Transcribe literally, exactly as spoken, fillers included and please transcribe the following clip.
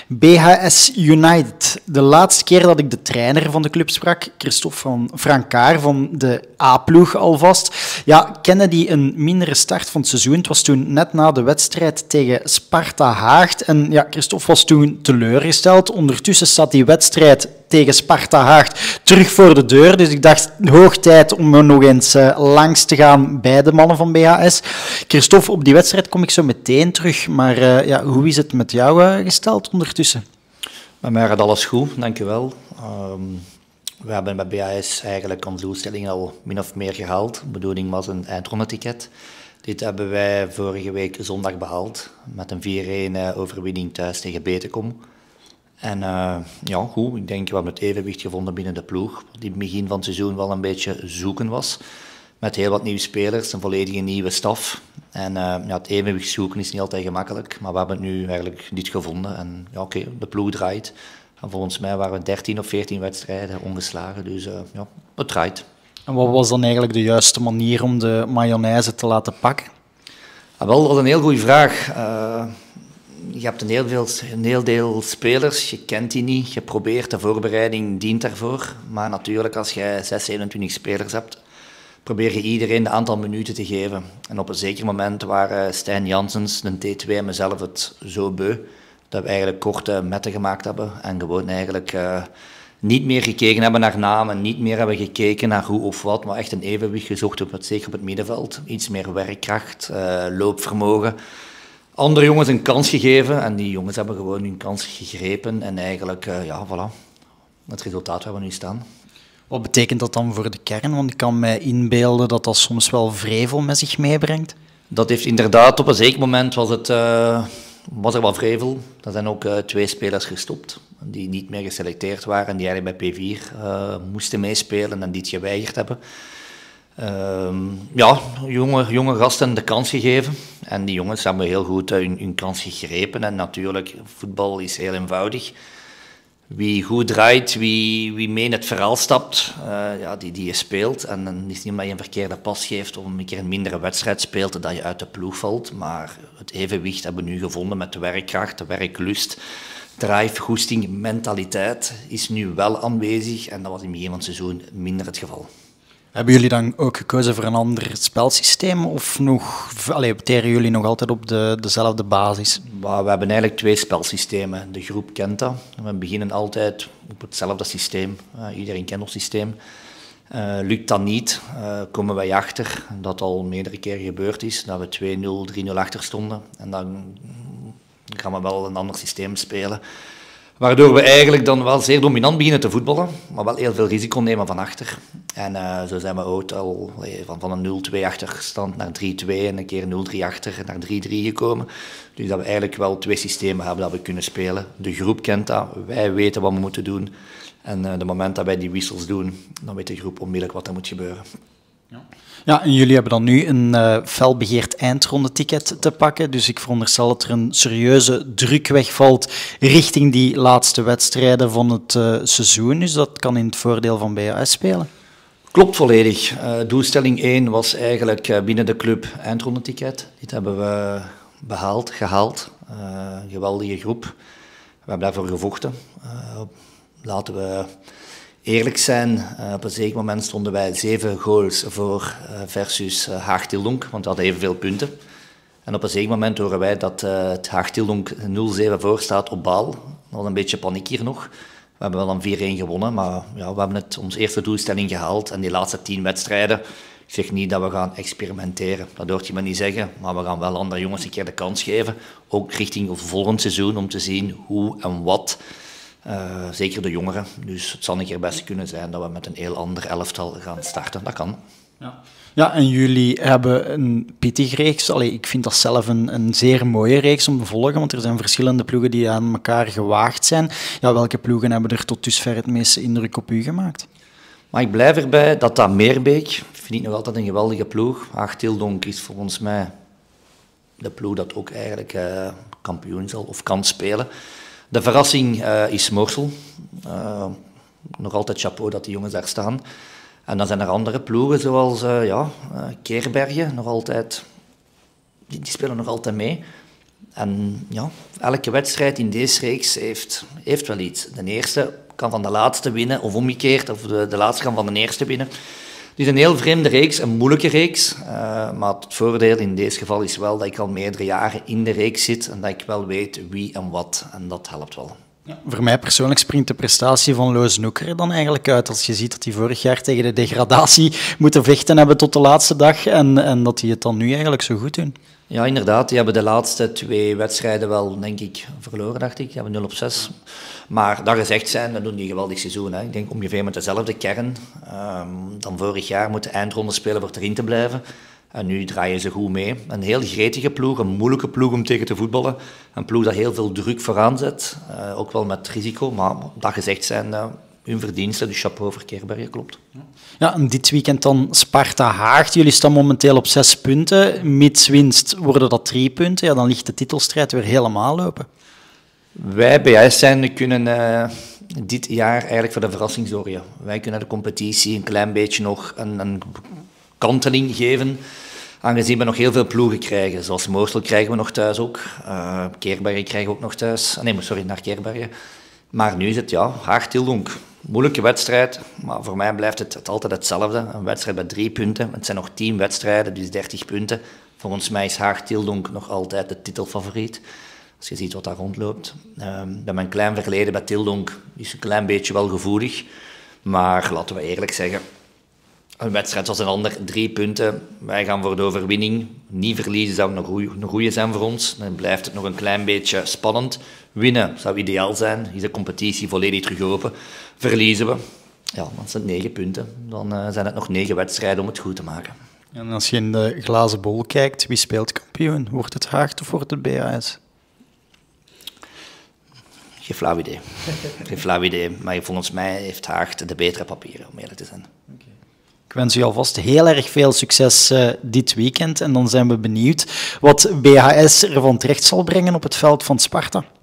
B H S United. De laatste keer dat ik de trainer van de club sprak, Christophe van Francaar van de A-ploeg alvast, ja, kende die een mindere start van het seizoen. Het was toen net na de wedstrijd tegen Sparta Haagt. En ja, Christophe was toen teleurgesteld. Ondertussen staat die wedstrijd tegen Sparta Haagt terug voor de deur. Dus ik dacht, hoog tijd om er nog eens uh, langs te gaan bij de mannen van B H S. Christophe, op die wedstrijd kom ik zo meteen terug. Maar uh, ja, hoe is het met jou uh, gesteld ondertussen? Bij mij gaat alles goed, dankjewel. Um, we hebben bij B H S eigenlijk onze doelstelling al min of meer gehaald. De bedoeling was een eindrondeticket. Dit hebben wij vorige week zondag behaald met een vier-een uh, overwinning thuis tegen Betecom. En uh, ja, goed, ik denk we hebben het evenwicht gevonden binnen de ploeg, die in het begin van het seizoen wel een beetje zoeken was. Met heel wat nieuwe spelers, een volledige nieuwe staf. En uh, ja, het evenwicht zoeken is niet altijd gemakkelijk, maar we hebben nu eigenlijk dit gevonden. En ja, oké, okay, de ploeg draait. En volgens mij waren we dertien of veertien wedstrijden ongeslagen, dus uh, ja, het draait. En wat was dan eigenlijk de juiste manier om de mayonaise te laten pakken? Ah, wel, dat is een heel goede vraag. Uh, Je hebt een heel, veel, een heel deel spelers, je kent die niet, je probeert, de voorbereiding dient daarvoor. Maar natuurlijk, als je zes, zevenentwintig spelers hebt, probeer je iedereen een aantal minuten te geven. En op een zeker moment waren Stijn Janssens, de T twee en mezelf het zo beu, dat we eigenlijk korte metten gemaakt hebben en gewoon eigenlijk uh, niet meer gekeken hebben naar namen, niet meer hebben gekeken naar hoe of wat, maar echt een evenwicht gezocht, op het, zeker op het middenveld. Iets meer werkkracht, uh, loopvermogen. Andere jongens een kans gegeven en die jongens hebben gewoon hun kans gegrepen en eigenlijk, uh, ja, voilà, het resultaat waar we nu staan. Wat betekent dat dan voor de kern? Want ik kan mij inbeelden dat dat soms wel vrevel met zich meebrengt. Dat heeft inderdaad, op een zeker moment was, het, uh, was er wel vrevel. Er zijn ook uh, twee spelers gestopt die niet meer geselecteerd waren en die eigenlijk bij P vier uh, moesten meespelen en die het geweigerd hebben. Uh, ja, jonge, jonge gasten de kans gegeven en die jongens hebben heel goed uh, hun, hun kans gegrepen en natuurlijk, voetbal is heel eenvoudig. Wie goed draait, wie, wie mee in het verhaal stapt, uh, ja, die, die je speelt. En dan is het niet omdat je een verkeerde pas geeft of een keer een mindere wedstrijd speelt dat je uit de ploeg valt, maar het evenwicht hebben we nu gevonden met de werkkracht, de werklust, drive, goesting, mentaliteit is nu wel aanwezig en dat was in het begin van het seizoen minder het geval. Hebben jullie dan ook gekozen voor een ander spelsysteem of nog, allee, opteren jullie nog altijd op de, dezelfde basis? We hebben eigenlijk twee spelsystemen. De groep kent dat. We beginnen altijd op hetzelfde systeem. Uh, iedereen kent ons systeem. Uh, lukt dat niet, uh, komen wij achter, dat al meerdere keren gebeurd is, dat we twee nul, drie nul achter stonden. En dan gaan we wel een ander systeem spelen. Waardoor we eigenlijk dan wel zeer dominant beginnen te voetballen, maar wel heel veel risico nemen van achter. En uh, zo zijn we ook al van, van een nul twee achterstand naar drie twee en een keer nul drie achter naar drie drie gekomen. Dus dat we eigenlijk wel twee systemen hebben dat we kunnen spelen. De groep kent dat, wij weten wat we moeten doen. En uh, de moment dat wij die wissels doen, dan weet de groep onmiddellijk wat er moet gebeuren. Ja. Ja, en jullie hebben dan nu een uh, felbegeerd eindrondeticket te pakken. Dus ik veronderstel dat er een serieuze druk wegvalt richting die laatste wedstrijden van het uh, seizoen. Dus dat kan in het voordeel van B H S spelen. Klopt volledig. Uh, doelstelling één was eigenlijk uh, binnen de club eindrondeticket. Dit hebben we behaald, gehaald. Uh, geweldige groep. We hebben daarvoor gevochten. Uh, laten we eerlijk zijn, uh, op een zeker moment stonden wij zeven goals voor uh, versus uh, Haag-Tildonk, want we hadden evenveel punten. En op een zeker moment horen wij dat uh, het Haag-Tildonk nul zeven voor staat op baal. Dat was een beetje paniek hier nog. We hebben wel een vier-een gewonnen, maar ja, we hebben het, onze eerste doelstelling gehaald. En die laatste tien wedstrijden, ik zeg niet dat we gaan experimenteren, dat hoort je me niet zeggen. Maar we gaan wel andere jongens een keer de kans geven, ook richting het volgend seizoen, om te zien hoe en wat. Uh, zeker de jongeren. Dus het zal een keer best kunnen zijn dat we met een heel ander elftal gaan starten. Dat kan. Ja, ja, en jullie hebben een pittige reeks. Allee, ik vind dat zelf een, een zeer mooie reeks om te volgen, want er zijn verschillende ploegen die aan elkaar gewaagd zijn. Ja, welke ploegen hebben er tot dusver het meeste indruk op u gemaakt? Maar ik blijf erbij dat dat Meerbeek, vind ik nog altijd een geweldige ploeg. Haag-Tildonk is volgens mij de ploeg dat ook eigenlijk uh, kampioen zal of kan spelen. De verrassing uh, is Morsel. Uh, nog altijd chapeau dat die jongens daar staan. En dan zijn er andere ploegen zoals uh, ja, uh, Keerbergen, nog altijd, die, die spelen nog altijd mee. En ja, elke wedstrijd in deze reeks heeft, heeft wel iets. De eerste kan van de laatste winnen, of omgekeerd, of de, de laatste kan van de eerste winnen. Het is een heel vreemde reeks, een moeilijke reeks. Uh, maar het voordeel in deze geval is wel dat ik al meerdere jaren in de reeks zit en dat ik wel weet wie en wat. En dat helpt wel. Ja, voor mij persoonlijk springt de prestatie van Loos Noeker dan eigenlijk uit. Als je ziet dat hij vorig jaar tegen de degradatie moeten vechten hebben tot de laatste dag en, en dat die het dan nu eigenlijk zo goed doen. Ja, inderdaad. Die hebben de laatste twee wedstrijden wel, denk ik, verloren, dacht ik. Die hebben nul op zes. Maar dat gezegd zijn, dat doen die een geweldig seizoen. Hè. Ik denk ongeveer met dezelfde kern. Um, dan vorig jaar moeten eindronde spelen voor erin te blijven. En nu draaien ze goed mee. Een heel gretige ploeg, een moeilijke ploeg om tegen te voetballen. Een ploeg dat heel veel druk vooraan zet. Uh, ook wel met risico, maar dat gezegd zijn... Uh, hun verdiensten, dus chapeau voor Keerbergen, klopt. Ja, en dit weekend dan Sparta-Haag. Jullie staan momenteel op zes punten. Mits winst worden dat drie punten. Ja, dan ligt de titelstrijd weer helemaal open. Wij bij I S zijn kunnen uh, dit jaar eigenlijk voor de verrassing zorgen. Wij kunnen de competitie een klein beetje nog een, een kanteling geven, aangezien we nog heel veel ploegen krijgen. Zoals Moorsel krijgen we nog thuis ook. Uh, Keerbergen krijgen we ook nog thuis. Nee, sorry, naar Keerbergen. Maar nu is het, ja, Haag-Tildonk. Moeilijke wedstrijd, maar voor mij blijft het, het altijd hetzelfde. Een wedstrijd met drie punten. Het zijn nog tien wedstrijden, dus dertig punten. Volgens mij is Haag-Tildonk nog altijd de titelfavoriet. Als je ziet wat daar rondloopt. Uh, bij mijn klein verleden bij Tildonk is een klein beetje wel gevoelig. Maar laten we eerlijk zeggen, een wedstrijd zoals een ander, drie punten. Wij gaan voor de overwinning. Niet verliezen zou een goeie, een goeie zijn voor ons. Dan blijft het nog een klein beetje spannend. Winnen zou ideaal zijn. Is de competitie volledig terug open. Verliezen we, ja, dan zijn het negen punten. Dan uh, zijn het nog negen wedstrijden om het goed te maken. En als je in de glazen bol kijkt, wie speelt kampioen? Wordt het Haag of wordt het B A S? Geen flauw idee. Geen flauw idee. Maar volgens mij heeft Haag de betere papieren, om eerlijk te zijn. Okay. Ik wens u alvast heel erg veel succes uh, dit weekend. En dan zijn we benieuwd wat B H S er van terecht zal brengen op het veld van Sparta.